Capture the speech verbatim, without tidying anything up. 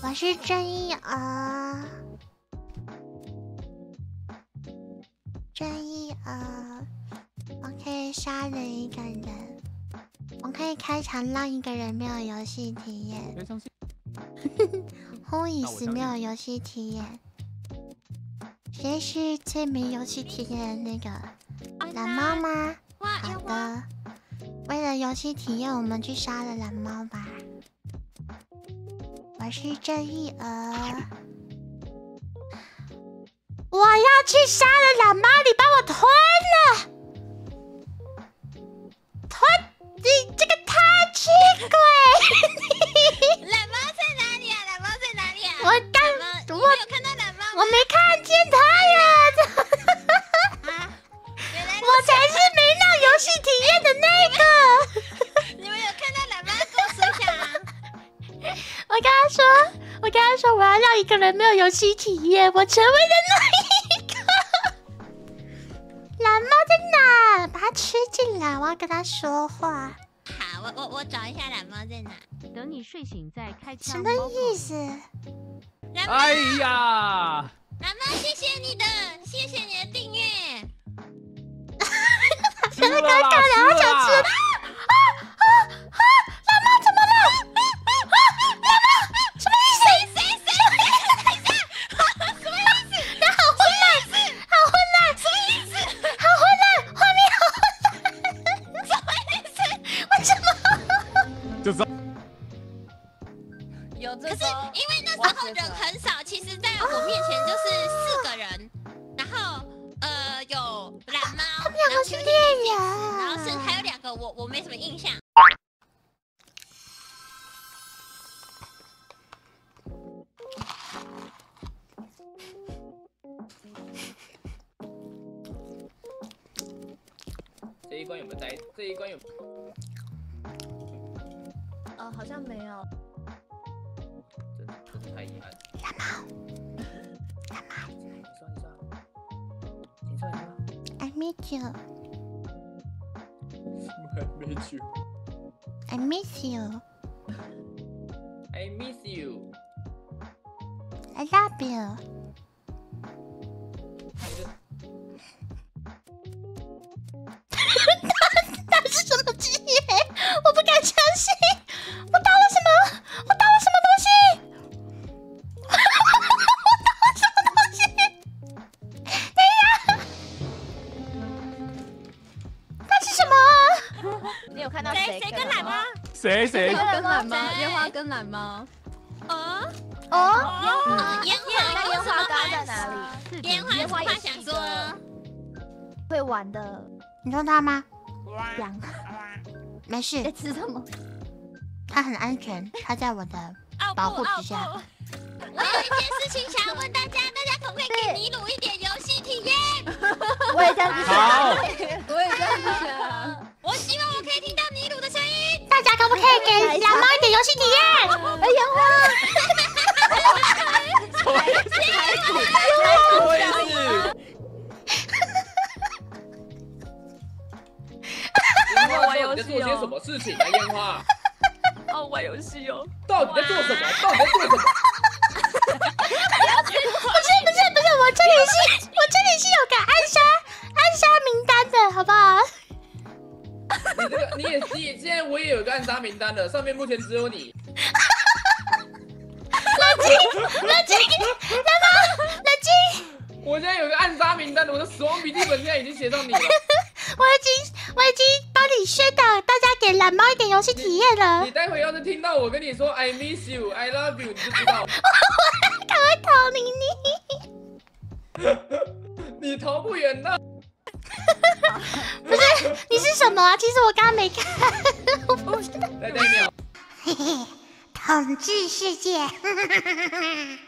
我是正义儿，正义儿，我可以杀人一个人，我可以开场让一个人没有游戏体验。Who is 没有游戏体验？谁是最没游戏体验的那个？蓝猫吗？好的，为了游戏体验，我们去杀了蓝猫吧。我是正义儿，我要去杀了蓝猫，你帮我吞了，吞你这个贪吃鬼！ 蓝猫在哪里啊？蓝猫在哪里啊？ 我刚我有看到蓝猫吗？ 我没看见他呀！ 啊， 我才是没让游戏体验的那个。 你们有看到蓝猫？跟我说一下啊！ 我跟他说，我跟他说，我要让一个人没有游戏体验，我成为了那一个。蓝猫在哪？把它吃进来，我要跟他说话。 好，我我我找一下蓝猫在哪。 等你睡醒再开枪。 什么意思？ 蓝猫， 哎呀， 蓝猫，谢谢你的，谢谢你的订阅。 现在尴尬了，他想吃了。啊啊啊！蓝猫怎么了？蓝猫什么意思？ 谁谁谁？等一下，什么意思？ 好混乱，好混乱， 什么意思？ 好混乱，画面好混乱。 什么意思？ 为什么？ 就这。 有这可是因为那时候人很少，其实在我面前就是四个人，然后呃有蓝猫， 他们两个是猎人， 然后是还有两个我我没什么印象。 这一关有没有带？这一关有？ 呃，好像没有。 真真的太遗憾。 蓝猫，蓝猫你说你说，你说你说。 ，I miss you, I miss you. I miss you, I miss you. I love you. 那是什么职业？我不敢相信！我打了什么？我打了什么东西？我打了什么东西？等一下，那是什么？ 你有看到谁谁跟蓝猫？ 谁谁？ 跟蓝猫，烟花跟蓝猫。 哦哦， 哦，烟花， 那烟花刚刚在哪里？ 烟花， 烟花也话想说， 会玩的你说他吗？ 羊。 没事在，吃什么？ 他很安全，他在我的保护之下。 我有一件事情想要问大家，大家可不可以给尼鲁一点游戏体验？ 我也这样子想。 好， 我也这样子想。 我希望我可以听到尼鲁的声音。 大家可不可以给蓝猫一点游戏体验？ 哎，烟花。 什么意思？什么意思？ 烟花玩游戏哦。你在做些什么事情啊？烟花。 哦，玩游戏哦。 到底在做什么？到底在做什么？ 不是不是不是，我这里是，我这里是有个暗杀暗杀名单的，好不好？ 你这个你也你也现在我也有一个暗杀名单了，上面目前只有你。 冷静冷静，蓝猫冷静。 我现在有个暗杀名单的，我的死亡笔记本现在已经写上你了。 我已经我已经帮你宣导大家给蓝猫一点游戏体验了。 你待会要是听到我跟你说 I miss you, I love you， 你就知道。 我赶快逃离你！ 你逃不远的。 不是，你是什么啊？其实我刚刚没看。 来，等一秒。 嘿嘿，统治世界。